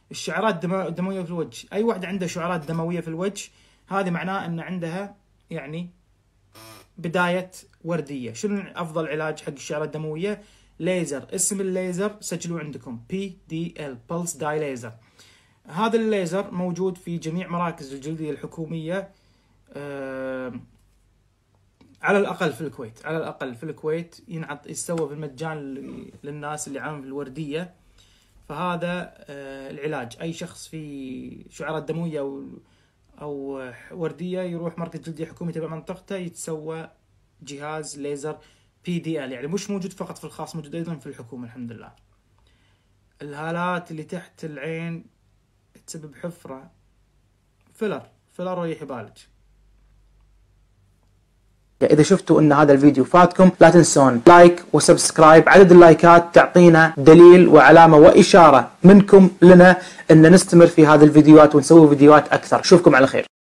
الشعرات الدمويه في الوجه، اي واحده عنده شعرات دمويه في الوجه هذه معناه ان عندها يعني بدايه ورديه. شنو افضل علاج حق الشعرات الدمويه؟ ليزر. اسم الليزر سجلوه عندكم، PDL Pulse Dye Laser. هذا الليزر موجود في جميع مراكز الجلديه الحكوميه على الاقل في الكويت. على الاقل في الكويت يستوى بالمجان للناس اللي يعانون بالورديه. فهذا العلاج. اي شخص في شعرات دمويه او ورديه يروح مركز جلديه حكومي تبع منطقته يتسوى جهاز ليزر PDL. يعني مش موجود فقط في الخاص، موجود ايضا في الحكومه الحمد لله. الهالات اللي تحت العين تسبب حفره، فيلر ريح بالك. إذا شفتوا أن هذا الفيديو فاتكم لا تنسون لايك وسبسكرايب. عدد اللايكات تعطينا دليل وعلامة وإشارة منكم لنا أن نستمر في هذه الفيديوهات ونسوي فيديوهات أكثر. أشوفكم على خير.